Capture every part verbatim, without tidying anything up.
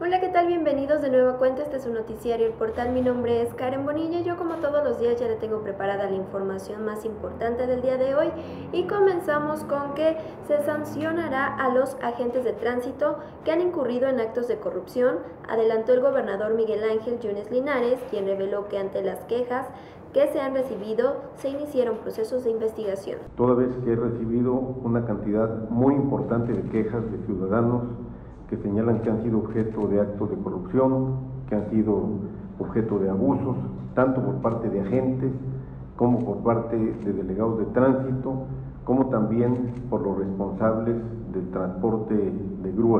Hola, ¿qué tal? Bienvenidos de nueva cuenta, este es su noticiario El Portal. Mi nombre es Karen Bonilla y yo, como todos los días, ya le tengo preparada la información más importante del día de hoy. Y comenzamos con que se sancionará a los agentes de tránsito que han incurrido en actos de corrupción, adelantó el gobernador Miguel Ángel Yunes Linares, quien reveló que ante las quejas que se han recibido, se iniciaron procesos de investigación. Toda vez que he recibido una cantidad muy importante de quejas de ciudadanos que señalan que han sido objeto de actos de corrupción, que han sido objeto de abusos, tanto por parte de agentes como por parte de delegados de tránsito, como también por los responsables del transporte de grúas.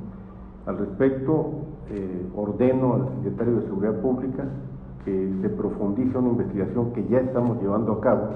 Al respecto, eh, ordeno al secretario de Seguridad Pública que se profundice una investigación que ya estamos llevando a cabo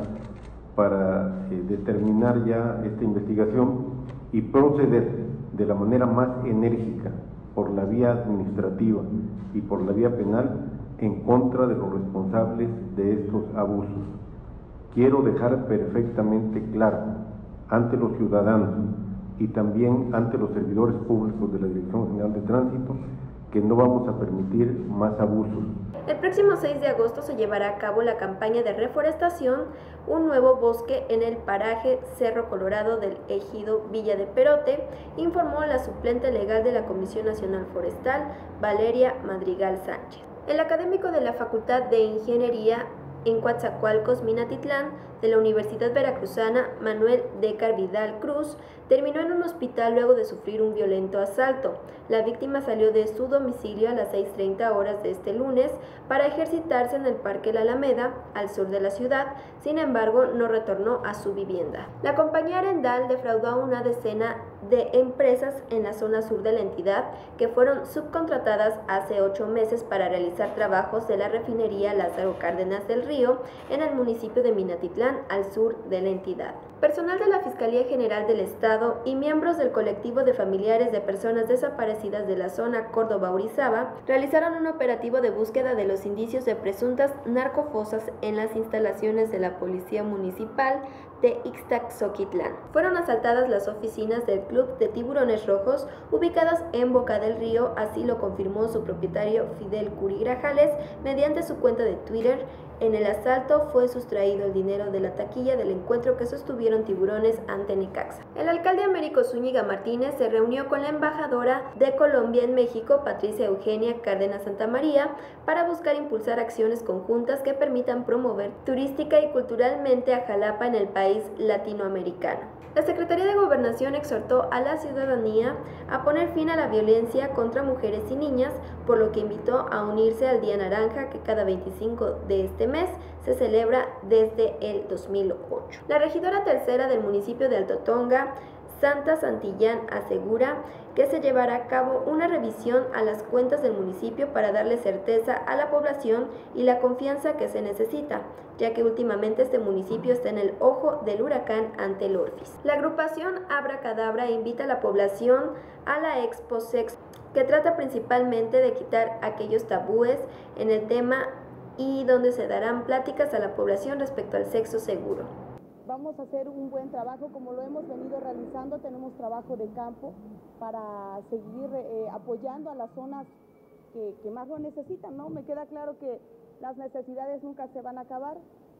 para eh, determinar ya esta investigación y proceder de la manera más enérgica por la vía administrativa y por la vía penal en contra de los responsables de estos abusos. Quiero dejar perfectamente claro ante los ciudadanos y también ante los servidores públicos de la Dirección General de Tránsito que no vamos a permitir más abusos. El próximo seis de agosto se llevará a cabo la campaña de reforestación, un nuevo bosque en el paraje Cerro Colorado del ejido Villa de Perote, informó la suplente legal de la Comisión Nacional Forestal, Valeria Madrigal Sánchez. El académico de la Facultad de Ingeniería en Coatzacoalcos, Minatitlán, de la Universidad Veracruzana, Manuel Décar Vidal Cruz, terminó en un hospital luego de sufrir un violento asalto. La víctima salió de su domicilio a las seis treinta horas de este lunes para ejercitarse en el Parque La Alameda, al sur de la ciudad. Sin embargo, no retornó a su vivienda. La compañía Arendal defraudó a una decena de empresas en la zona sur de la entidad que fueron subcontratadas hace ocho meses para realizar trabajos de la refinería Lázaro Cárdenas del Río en el municipio de Minatitlán, al sur de la entidad. Personal de la Fiscalía General del Estado y miembros del colectivo de familiares de personas desaparecidas de la zona Córdoba-Orizaba realizaron un operativo de búsqueda de los indicios de presuntas narcofosas en las instalaciones de la Policía Municipal de Ixtaxoquitlán. Fueron asaltadas las oficinas del Club de Tiburones Rojos, ubicadas en Boca del Río, así lo confirmó su propietario Fidel Curi Grajales mediante su cuenta de Twitter. En el asalto fue sustraído el dinero de la taquilla del encuentro que sostuvieron Tiburones ante Necaxa. El alcalde Américo Zúñiga Martínez se reunió con la embajadora de Colombia en México, Patricia Eugenia Cárdenas Santamaría, para buscar impulsar acciones conjuntas que permitan promover turística y culturalmente a Jalapa en el país latinoamericano. La Secretaría de Gobernación exhortó a la ciudadanía a poner fin a la violencia contra mujeres y niñas, por lo que invitó a unirse al Día Naranja, que cada veinticinco de este mes se celebra desde el dos mil ocho. La regidora tercera del municipio de Alto Tonga, Santa Santillán, asegura que se llevará a cabo una revisión a las cuentas del municipio para darle certeza a la población y la confianza que se necesita, ya que últimamente este municipio está en el ojo del huracán ante el Orfis. La agrupación Abracadabra invita a la población a la Expo Sexo, que trata principalmente de quitar aquellos tabúes en el tema y donde se darán pláticas a la población respecto al sexo seguro. Vamos a hacer un buen trabajo como lo hemos venido realizando. Tenemos trabajo de campo para seguir eh, apoyando a las zonas que, que más lo necesitan, ¿no? Me queda claro que las necesidades nunca se van a acabar,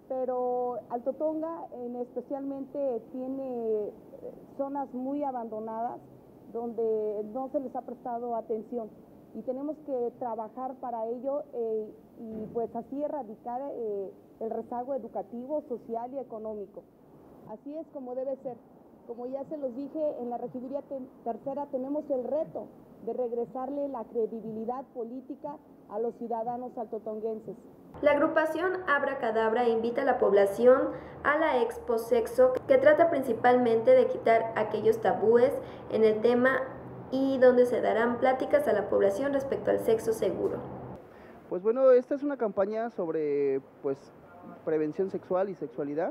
pero Alto Tonga en especialmente tiene zonas muy abandonadas donde no se les ha prestado atención y tenemos que trabajar para ello eh, y pues así erradicar eh, el rezago educativo, social y económico. Así es como debe ser. Como ya se los dije, en la regiduría tercera tenemos el reto de regresarle la credibilidad política a los ciudadanos altotonguenses. La agrupación Abracadabra invita a la población a la Expo Sexo, que trata principalmente de quitar aquellos tabúes en el tema y donde se darán pláticas a la población respecto al sexo seguro. Pues bueno, esta es una campaña sobre pues prevención sexual y sexualidad.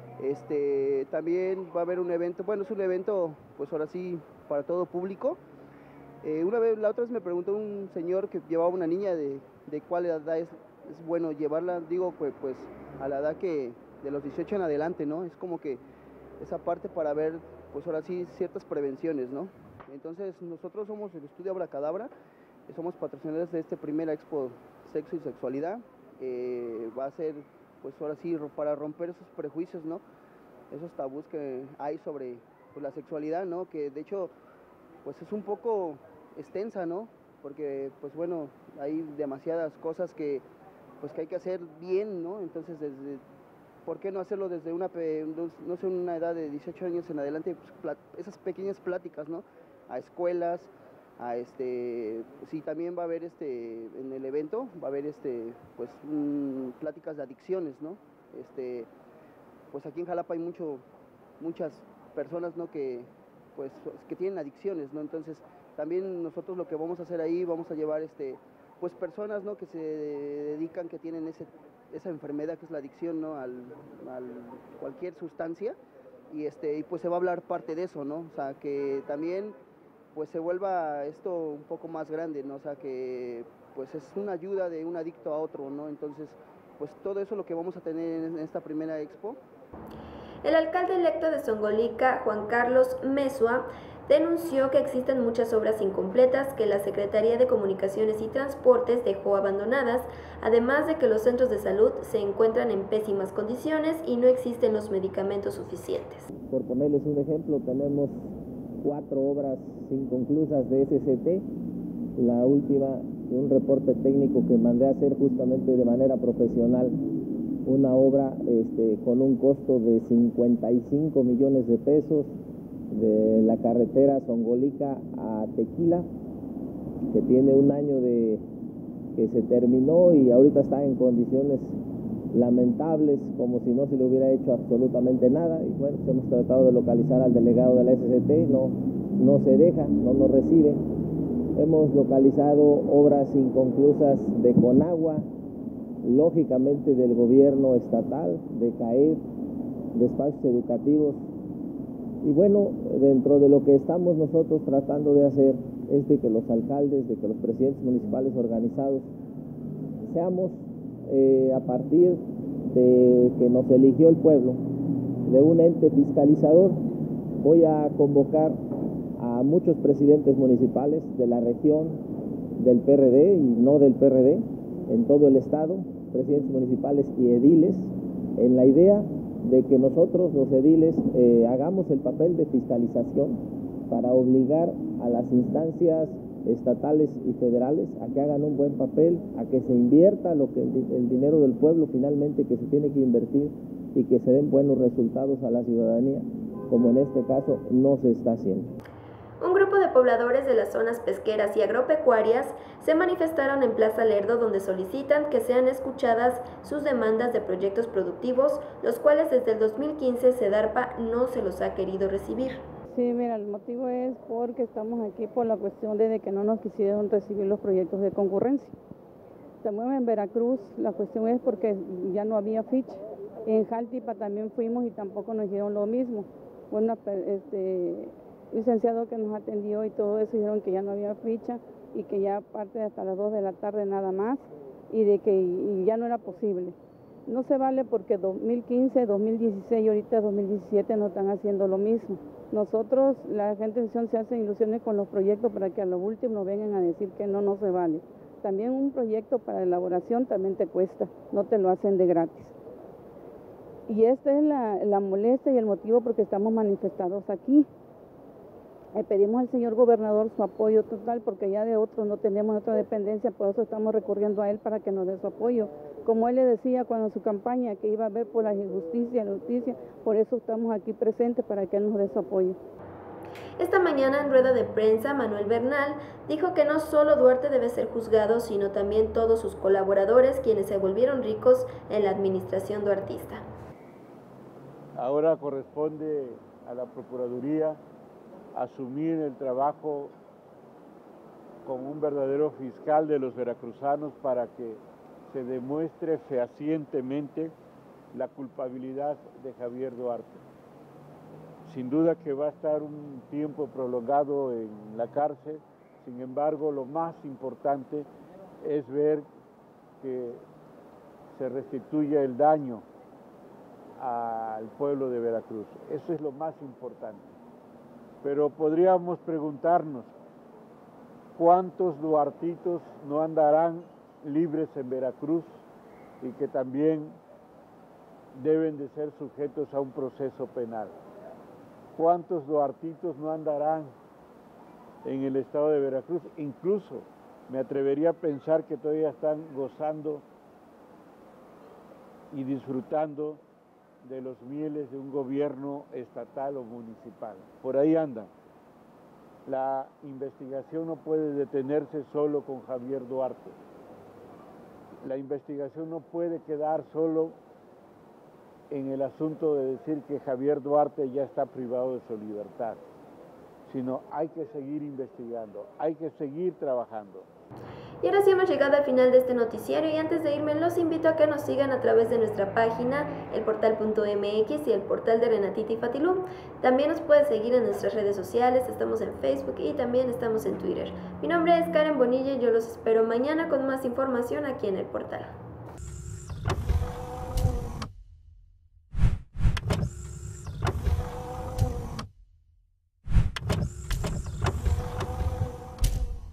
Este, también va a haber un evento, bueno, es un evento, pues ahora sí, para todo público. Eh, una vez, la otra vez me preguntó un señor que llevaba una niña de, de cuál edad es, es bueno llevarla, digo, pues, pues a la edad que de los dieciocho en adelante, ¿no? Es como que esa parte para ver, pues ahora sí, ciertas prevenciones, ¿no? Entonces, nosotros somos el estudio Abracadabra, somos patrocinadores de este primer Expo Sexo y Sexualidad. Eh, va a ser, pues ahora sí, para romper esos prejuicios, ¿no? Esos tabús que hay sobre pues, la sexualidad, ¿no? Que de hecho, pues es un poco extensa, ¿no? Porque, pues bueno, hay demasiadas cosas que, pues que hay que hacer bien, ¿no? Entonces, desde, ¿por qué no hacerlo desde una, no sé, una edad de dieciocho años en adelante? Pues, esas pequeñas pláticas, ¿no? A escuelas, a este, sí, también va a haber este, en el evento, va a haber este, pues, mmm, pláticas de adicciones, ¿no? Este, pues aquí en Jalapa hay mucho, muchas personas, ¿no? Que, pues, que tienen adicciones, ¿no? Entonces, también nosotros lo que vamos a hacer ahí, vamos a llevar, este, pues, personas, ¿no? Que se dedican, que tienen ese, esa enfermedad que es la adicción, ¿no? Al, al cualquier sustancia, y este, y pues se va a hablar parte de eso, ¿no? O sea, que también pues se vuelva esto un poco más grande, ¿no? O sea, que pues es una ayuda de un adicto a otro, ¿no? Entonces, pues todo eso es lo que vamos a tener en esta primera expo. El alcalde electo de Zongolica, Juan Carlos Mesua, denunció que existen muchas obras incompletas que la Secretaría de Comunicaciones y Transportes dejó abandonadas, además de que los centros de salud se encuentran en pésimas condiciones y no existen los medicamentos suficientes. Por ponerles un ejemplo, tenemos cuatro obras inconclusas de S C T, la última, un reporte técnico que mandé a hacer justamente de manera profesional, una obra este, con un costo de cincuenta y cinco millones de pesos, de la carretera Zongolica a Tequila, que tiene un año de que se terminó y ahorita está en condiciones lamentables, como si no se le hubiera hecho absolutamente nada. Y bueno, hemos tratado de localizar al delegado de la S C T, no, no se deja, no nos recibe. Hemos localizado obras inconclusas de Conagua, lógicamente del gobierno estatal, de CAED, de espacios educativos. Y bueno, dentro de lo que estamos nosotros tratando de hacer es de que los alcaldes, de que los presidentes municipales organizados seamos, eh, a partir de que nos eligió el pueblo, de un ente fiscalizador. Voy a convocar a muchos presidentes municipales de la región, del P R D y no del P R D, en todo el estado, presidentes municipales y ediles, en la idea de que nosotros los ediles eh, hagamos el papel de fiscalización para obligar a las instancias estatales y federales a que hagan un buen papel, a que se invierta lo que el, el dinero del pueblo finalmente que se tiene que invertir y que se den buenos resultados a la ciudadanía, como en este caso no se está haciendo. Un grupo de pobladores de las zonas pesqueras y agropecuarias se manifestaron en Plaza Lerdo, donde solicitan que sean escuchadas sus demandas de proyectos productivos, los cuales desde el dos mil quince Sedarpa no se los ha querido recibir. Sí, mira, el motivo es porque estamos aquí por la cuestión de que no nos quisieron recibir los proyectos de concurrencia. También en Veracruz la cuestión es porque ya no había ficha. En Jaltipa también fuimos y tampoco nos dijeron lo mismo. Bueno, este licenciado que nos atendió y todo eso dijeron que ya no había ficha y que ya parte hasta las dos de la tarde nada más y de que y ya no era posible. No se vale porque dos mil quince, dos mil dieciséis y ahorita dos mil diecisiete no están haciendo lo mismo. Nosotros, la gente de Sion se hacen ilusiones con los proyectos para que a lo último vengan a decir que no, no se vale. También un proyecto para elaboración también te cuesta, no te lo hacen de gratis. Y esta es la, la molestia y el motivo por que estamos manifestados aquí. Le pedimos al señor gobernador su apoyo total porque ya de otros no tenemos otra dependencia, por eso estamos recurriendo a él para que nos dé su apoyo. Como él le decía cuando en su campaña que iba a ver por la injusticia y la justicia, por eso estamos aquí presentes para que él nos dé su apoyo. Esta mañana en rueda de prensa, Manuel Bernal dijo que no solo Duarte debe ser juzgado, sino también todos sus colaboradores, quienes se volvieron ricos en la administración duartista. Ahora corresponde a la Procuraduría asumir el trabajo como un verdadero fiscal de los veracruzanos para que se demuestre fehacientemente la culpabilidad de Javier Duarte. Sin duda que va a estar un tiempo prolongado en la cárcel, sin embargo lo más importante es ver que se restituya el daño al pueblo de Veracruz. Eso es lo más importante. Pero podríamos preguntarnos, cuántos duartitos no andarán libres en Veracruz y que también deben de ser sujetos a un proceso penal. ¿Cuántos duartitos no andarán en el estado de Veracruz? Incluso me atrevería a pensar que todavía están gozando y disfrutando de los mieles de un gobierno estatal o municipal. Por ahí andan. La investigación no puede detenerse solo con Javier Duarte. La investigación no puede quedar solo en el asunto de decir que Javier Duarte ya está privado de su libertad, sino hay que seguir investigando, hay que seguir trabajando. Y ahora sí hemos llegado al final de este noticiario y antes de irme los invito a que nos sigan a través de nuestra página, el portal punto m x y el portal de Renatita y Fatilú. También nos puedes seguir en nuestras redes sociales, estamos en Facebook y también estamos en Twitter. Mi nombre es Karen Bonilla y yo los espero mañana con más información aquí en el portal.